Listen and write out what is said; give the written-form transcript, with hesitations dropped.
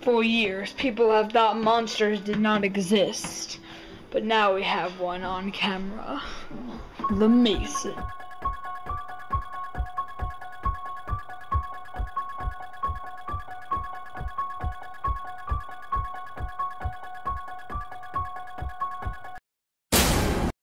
For years, people have thought monsters did not exist. But now we have one on camera. The Mason.